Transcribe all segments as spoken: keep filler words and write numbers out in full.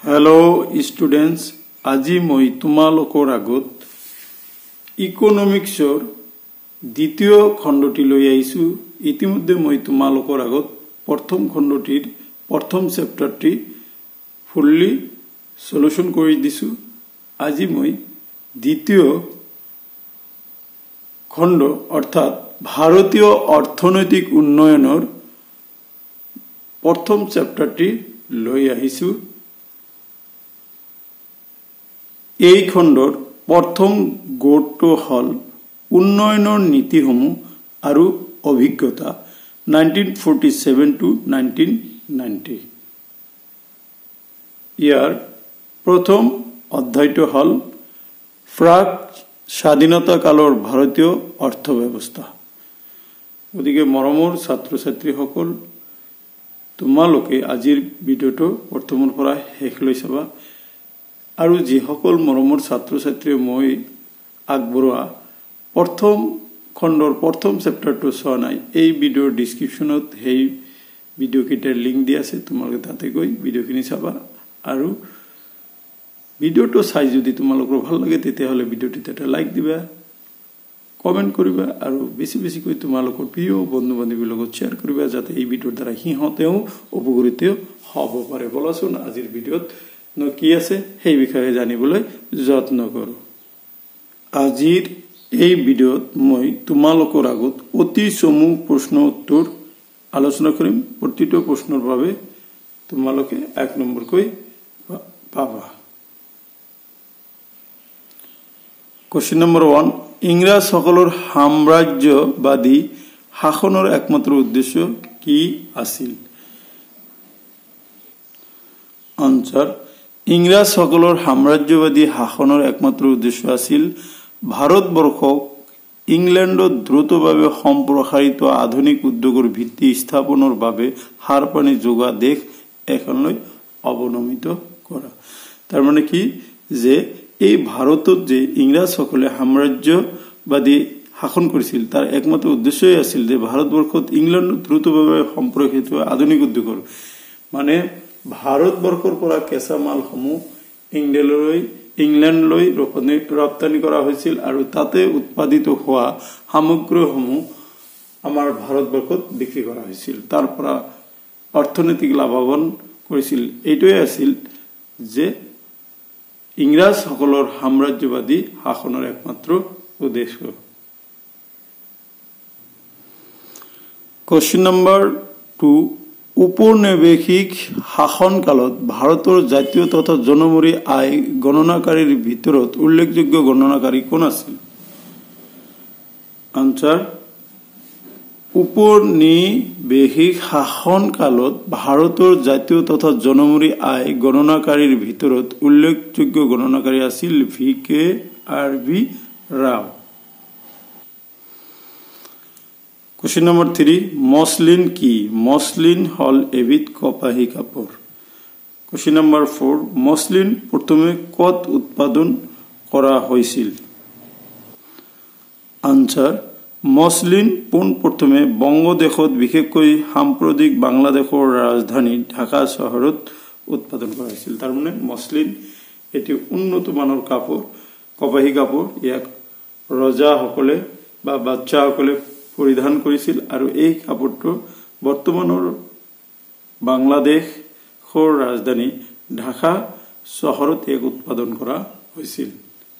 Hello students, আজি মই তোমালোকৰ আগত ইকোনমিক্সৰ দ্বিতীয় খণ্ডটি লৈ আহিছো। ইতিমধ্যে মই তোমালোকৰ আগত প্ৰথম খণ্ডটিৰ প্ৰথম চেপ্টাৰটি ফুললি সলিউশন কৰি দিছো। আজি মই দ্বিতীয় খণ্ড অৰ্থাৎ ভাৰতীয় অৰ্থনৈতিক উন্নয়নৰ প্ৰথম চেপ্টাৰটি লৈ আহিছো। এই খণ্ডৰ প্ৰথম গুৰুত্ব হল উন্নয়নৰ নীতিসমূহ আৰু অভিজ্ঞতা nineteen forty seven to nineteen ninety. ইয়াৰ প্ৰথম অধ্যায়টো হল প্ৰাক স্বাধীনতা কালৰ ভাৰতীয় অৰ্থব্যৱস্থা। গতিকে মৰমৰ ছাত্ৰ ছাত্ৰীসকল, তোমালোকে আজিৰ ভিডিঅটো প্ৰথমৰ পৰা শেষলৈ চাবা। আৰু যিসকল মৰমৰ ছাত্ৰ ছাত্ৰীয়ে মই আগবঢ়োৱা প্ৰথম খণ্ডৰ প্ৰথম চেপ্টাৰটো চোৱা নাই, এই ভিডিঅ'ৰ ডিছক্ৰিপশ্যনত সেই ভিডিঅ'কেইটাৰ লিংক দিয়া আছে, তোমালোকে তাতে গৈ ভিডিঅ'খিনি চাবা। আৰু ভিডিঅ'টো চাই যদি তোমালোকৰ ভাল লাগে তেতিয়াহ'লে ভিডিঅ'টিত এটা লাইক দিবা, কমেণ্ট কৰিবা আৰু বেছি বেছিকৈ তোমালোকৰ প্ৰিয় বন্ধু বান্ধৱীৰ লগত শ্বেয়াৰ কৰিবা, যাতে এই ভিডিঅ'ৰ দ্বাৰা সিহঁতেও উপকৃত হ'ব পাৰে। বলাচোন আজিৰ ভিডিঅ'ত কি আছে সেই বিষয়ে জানিবলৈ যত্ন কৰো। আজিৰ এই ভিডিঅ'ত মই তোমালোকৰ আগত অতি চমু প্ৰশ্ন উত্তৰ আলোচনা কৰিম। প্ৰতিটো প্ৰশ্নৰ বাবে তোমালোকে এক নম্বৰকৈ পাবা। কোৱেশ্চন নম্বৰ ওৱান, ইংৰাজসকলৰ সাম্ৰাজ্যবাদী শাসনৰ একমাত্ৰ উদ্দেশ্য কি আছিল? আনসাৰ, ইংৰাজসকলৰ সাম্ৰাজ্যবাদী শাসনৰ একমাত্ৰ উদ্দেশ্য আছিল ভাৰতবৰ্ষক ইংলেণ্ডত দ্ৰুতভাৱে সম্প্ৰসাৰিত আধুনিক উদ্যোগৰ ভিত্তি স্থাপনৰ বাবে সাৰ পানী যোগোৱা দেশ এখনলৈ অৱনমিত কৰা। তাৰমানে কি যে এই ভাৰতত যে ইংৰাজসকলে সাম্ৰাজ্যবাদী শাসন কৰিছিল তাৰ একমাত্ৰ উদ্দেশ্যই আছিল যে ভাৰতবৰ্ষত ইংলেণ্ডত দ্ৰুতভাৱে সম্প্ৰসাৰিত আধুনিক উদ্যোগৰ মানে ভাৰতবৰ্ষৰ পৰা কেঁচা মালসমূহ ইংলেণ্ডলৈ ইংলেণ্ডলৈ ৰপ্তানি কৰা হৈছিল আৰু তাতে উৎপাদিত হোৱা সামগ্ৰীসমূহ আমাৰ ভাৰতবৰ্ষত বিক্ৰী কৰা হৈছিল। তাৰ পৰা অৰ্থনৈতিক লাভৱান কৰিছিল। এইটোৱে আছিল যে ইংৰাজসকলৰ সাম্ৰাজ্যবাদী শাসনৰ একমাত্ৰ উদ্দেশ্য। কোৱেশ্চন নম্বৰ টু, উপনিৱেশিক শাসনকালত ভাৰতৰ জাতীয় তথা জনমূৰি আয় গণনাকাৰীৰ ভিতৰত উল্লেখযোগ্য গণনাকাৰী কোন আছিল? আনসাৰ, উপনিৱেশিক শাসনকালত ভাৰতৰ জাতীয় তথা জনমূৰি আয় গণনাকাৰীৰ ভিতৰত উল্লেখযোগ্য গণনাকাৰী আছিল V K R B Rao. Question number three, muslin কি? মসলিন হল এবিধ কপাহী কাপোৰ। কোৱেশ্চন নম্বৰ ফ'ৰ, মসলিন প্ৰথমে ক'ত উৎপাদন কৰা হৈছিল? আনসাৰ, মসলিন পোনপ্ৰথমে বংগদেশত বিশেষকৈ সাম্প্ৰতিক বাংলাদেশৰ ৰাজধানী ঢাকা চহৰত উৎপাদন কৰা হৈছিল। তাৰমানে মসলিন এটি উন্নত মানৰ কাপোৰ, কপাহী কাপোৰ। ইয়াক ৰজাসকলে বা বাদশ্বাহসকলে পৰিধান কৰিছিল আৰু এই কাপোৰটো বৰ্তমানৰ বাংলাদেশৰ ৰাজধানী ঢাকা চহৰত এক উৎপাদন কৰা হৈছিল।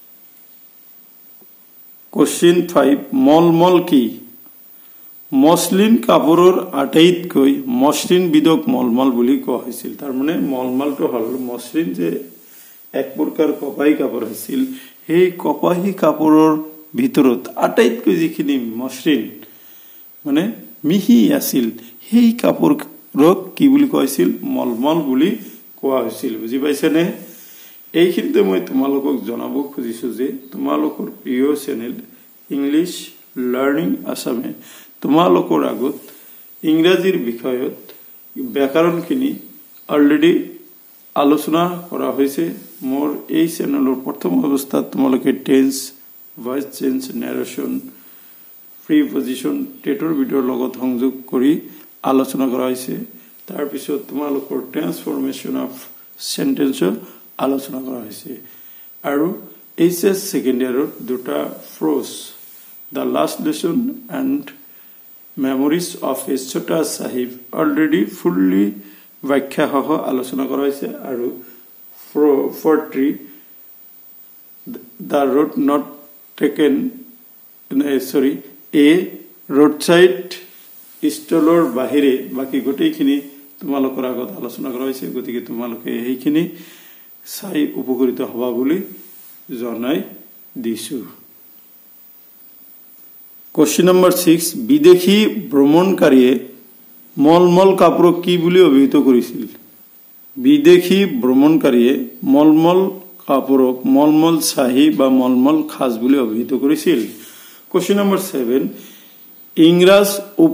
কোৱেশ্চন ফাইভ, মলমল কি? মসলিন কাপোৰৰ আটাইতকৈ মসৃণ বিধক মলমল বুলি কোৱা হৈছিল। তাৰমানে মলমলটো হল মসৃণ যে এক প্ৰকাৰ কপাহী কাপোৰ আছিল, সেই কপাহী কাপোৰৰ ভিতৰত আটাইতকৈ যিখিনি মসৃণ মানে মিহি আছিল সেই কাপোৰক কি বুলি কোৱা হৈছিল? মলমল বুলি কোৱা হৈছিল। বুজি পাইছেনে? এইখিনিতে মই তোমালোকক জনাব খুজিছো যে তোমালোকৰ প্ৰিয় চেনেল ইংলিছ লাৰ্ণিং আছামে তোমালোকৰ আগত ইংৰাজীৰ বিষয়ত ব্যাকৰণখিনি অলৰেডি আলোচনা কৰা হৈছে। মোৰ এই চেনেলৰ প্ৰথম অৱস্থাত তোমালোকে tense, voice change, narration, preposition টেটৰ ভিডিঅ'ৰ লগত সংযোগ কৰি আলোচনা কৰা হৈছে। তাৰ পিছত তোমালোকৰ ট্ৰান্সফৰমেশ্যন অফ সেন্টেন্স আলোচনা কৰা হৈছে আৰু এইচ এছ সেকেন্ড ইয়াৰৰ দুটা prose the last lesson and memories of a Chota Sahib already fully ব্যাখ্যা সহ আলোচনা কৰা হৈছে আৰু for three the road not taken uh, sorry a roadside stallor bahire baki gotei khini tumalokor agot alochona kora hoise gotike tumaloke heikhini sai upokorito hoba boli janai disu question number six bidekhi ভ্রমণকারীয়ে মলমল কাপড় কি বলি অভিহিত করেছিল বিদেশী ভ্রমণকারীয়ে মলমল কাপড়ক মলমল শাহী বা মলমল খাজ বলি অভিহিত করেছিল কোশ্চেন নাম্বার সেভেন ইংৰাজ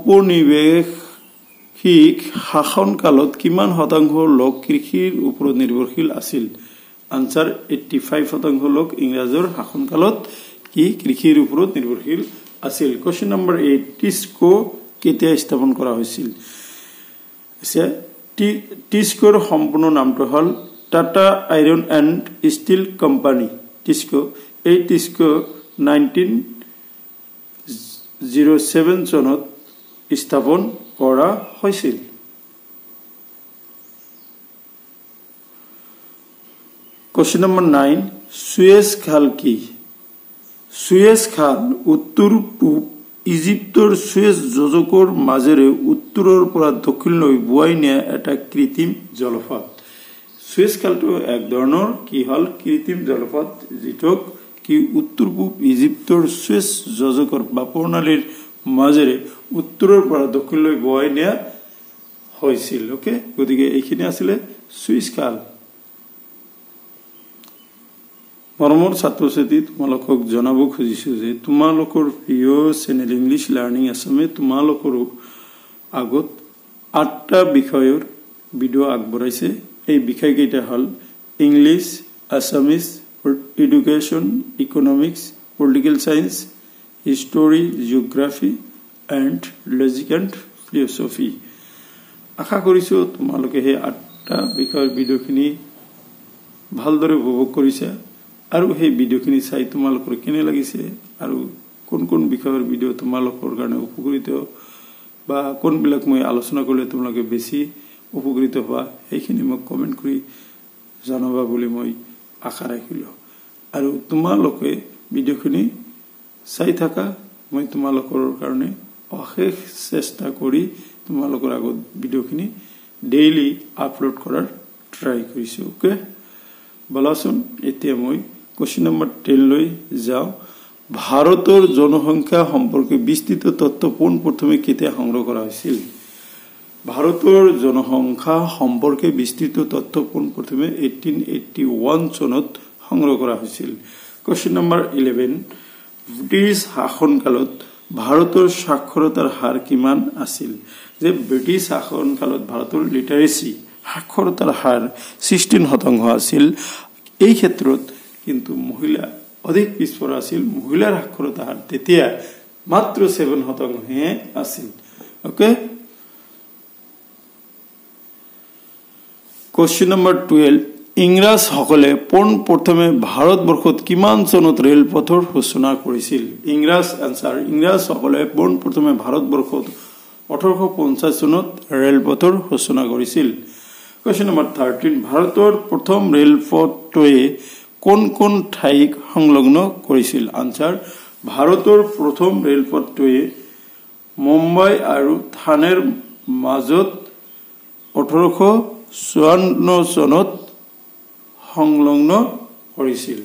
উপনিবেশিক শাসনকালত কিমান শতাংশ লোক কৃষিৰ ওপৰত নিৰ্ভৰশীল আছিল আনসাৰ পঁচাশী শতাংশ লোক ইংৰাজৰ শাসনকালত কি কৃষিৰ ওপৰত নিৰ্ভৰশীল আছিল কোশ্চেন নাম্বার এইট টিস্কো কেতিয়া স্থাপন কৰা হৈছিল টিস্কোৰ সম্পূৰ্ণ নামটো হল Tata iron and steel company TISCO এই টিস্কো নাইনটিন জিৰ' ছেভেন চনত স্থাপন কৰা হৈছিল কোশ্চেন নম্বৰ নাইন সুয়েজ খাল কি সুয়েজ খাল উত্তৰ পূব ইজিপ্তৰ সুয়েজ যোজকৰ মাজেৰে উত্তৰৰ পৰা দক্ষিণলৈ বুৱাই নিয়া এটা কৃত্ৰিম জলপথ সুয়েজ খালটো এক ধৰণৰ কি হল কৃত্ৰিম জলপথ যিটোক কি উত্তৰ পূব ইজিপ্তৰ সুয়েজ যোজকৰ বা প্ৰণালীৰ মাজেৰে উত্তৰৰ পৰা দক্ষিণলৈ বুৱাই নিয়া হৈছিল ওকে গতিকে এইখিনি আছিল সুয়েজ খাল মৰমৰ ছাত্ৰ ছাত্ৰী তোমালোকক জনাব খুজিছো যে তোমালোকৰ প্ৰিয় চেনেল ইংলিছ লাৰ্নিং আসামে তোমালোকৰ আগত আঠটা বিষয়ৰ ভিডিও আগবঢ়াইছে এই বিষয়কেইটা হল English Assamese education economics political science history geography and logic and philosophy আশা কৰিছো তোমালোকে এই আঠটা বিষয়ৰ ভিডিওখিনি ভালদৰে উপভোগ কৰিছা আৰু এই ভিডিওখিনি চাই তোমালোকৰ কেনে লাগিছে আৰু কোন কোন বিষয়ৰ ভিডিও তোমালোকৰ কাৰণে উপকৃত বা কোনবিলাক মই আলোচনা কৰিলে তোমালোকে বেছি উপকৃত হোৱা এইখিনি মোক কমেন্ট কৰি জনাবা বুলি মই আশা ৰাখিলো আৰু তোমালোকে ভিডিওখিনি চাই থাকা মই তোমালোকৰ কাৰণে অশেষ চেষ্টা কৰি তোমালোকৰ আগত ভিডিওখিনি ডেইলি আপলোড কৰাৰ ট্ৰাই কৰিছো ওকে বলাচোন এতিয়া মই কোশ্চেন নম্বৰ টেন লৈ যাও ভাৰতৰ জনসংখ্যা সম্পৰ্কে বিস্তৃত তথ্য পোন প্ৰথমে কেতিয়া সংগ্ৰহ কৰা হৈছিল ভাৰতৰ জনসংখ্যা সম্পৰ্কে বিস্তৃত তথ্য পোন প্ৰথমে এইটিন এইটি ওৱান চনত সংগ্ৰহ কৰা হৈছিল কোশ্চেন নম্বৰ ইলেভেন ব্ৰিটিছ শাসনকালত ভাৰতৰ সাক্ষৰতাৰ হাৰ কিমান আছিল যে ব্ৰিটিছ শাসনকালত ভাৰতৰ লিটাৰেসি সাক্ষৰতাৰ হাৰ ষোল্ল শতাংশ আছিল এই ক্ষেত্ৰত কিন্তু মহিলা অধিক পিছপৰা আছিল মহিলাৰ সাক্ষৰতা হাৰ তেতিয়া মাত্ৰ সাত শতাংশহে আছিল ওকে কোশ্চেন নম্বৰ টুৱেলভ ইংৰাজ সকলে পোন প্ৰথমে ভাৰতবৰ্ষত কিমান চনত ৰেলপথৰ সূচনা কৰিছিল ইংৰাজ আনসাৰ ইংৰাজ সকলে পোন প্ৰথমে ভাৰতবৰ্ষত ওঠৰশ পঞ্চাছ চনত ৰেলপথৰ সূচনা কৰিছিল কোশ্চেন নম্বৰ থাৰ্টিন ভাৰতৰ প্ৰথম ৰেলপথটোৱে কোন কোন ঠাইক সংলগ্ন কৰিছিল আনসাৰ ভাৰতৰ প্ৰথম ৰেলপথটোৱে মুম্বাই আৰু থানেৰ মাজত ওঠৰশ চৌৱন্ন চনত সংলগ্ন কৰিছিল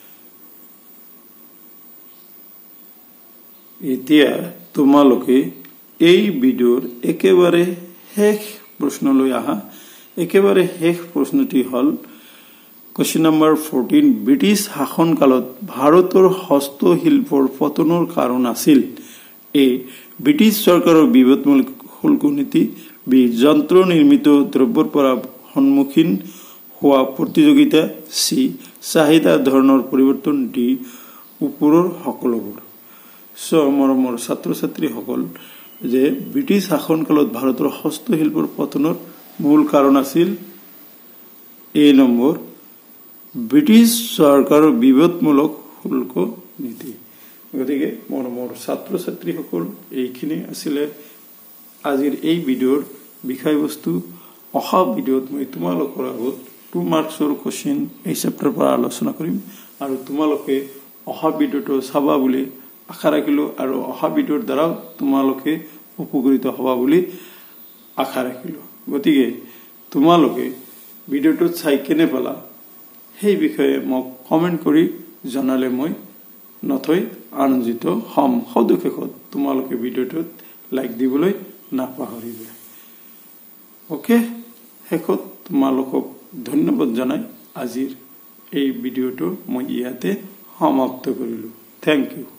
এতিয়া তোমালোকে এই ভিডিওৰ একেবাৰে শেষ প্ৰশ্নলৈ আহা একেবাৰে শেষ প্ৰশ্নটি হল কোশ্চেন নম্বৰ ফোরটিন ব্ৰিটিছ শাসনকালত ভাৰতৰ হস্তশিল্পৰ পতনৰ কাৰণ আছিল এ ব্ৰিটিছ চৰকাৰৰ বিবাদমূলক শুল্ক নীতি বি যন্ত্ৰ নিৰ্মিত দ্ৰব্যৰ পৰা সন্মুখীন হোৱা প্ৰতিযোগিতা সি চাহিদা ধৰণৰ পৰিৱৰ্তন ডি ওপৰৰ সকলোবোৰ সো মৰমৰ ছাত্ৰ ছাত্ৰীসকল যে ব্ৰিটিছ শাসনকালত ভাৰতৰ হস্তশিল্পৰ পতনৰ মূল কাৰণ আছিল এই নম্বৰ ব্ৰিটিছ চৰকাৰৰ বিবাদমূলক শুল্ক নীতি। গতিকে মৰমৰ ছাত্ৰ ছাত্ৰীসকল, এইখিনি আছিলে আজিৰ এই ভিডিঅ'ৰ বিষয়বস্তু। অহা ভিডিঅ'ত মই তোমালোকৰ আগত টু মাৰ্কছৰ কুৱেশ্যন এই চেপ্টাৰৰ পৰা আলোচনা কৰিম আৰু তোমালোকে অহা ভিডিঅ'টো চাবা বুলি আশা ৰাখিলোঁ আৰু অহা ভিডিঅ'ৰ দ্বাৰা তোমালোকে উপকৃত হ'বা বুলি আশা ৰাখিলোঁ। গতিকে তোমালোকে ভিডিঅ'টোত চাই কেনে পালা সেই বিষয়ে মোক কমেণ্ট কৰি জনালে মই নথৈ আনন্দিত হ'ম। সদুশেষত তোমালোকে ভিডিঅ'টোত লাইক দিবলৈ নাপাহৰিবা। অ'কে, শেষত তোমালোকক ধন্যবাদ জনাই আজিৰ এই ভিডিঅ'টো মই ইয়াতে সমাপ্ত কৰিলোঁ। Thank U.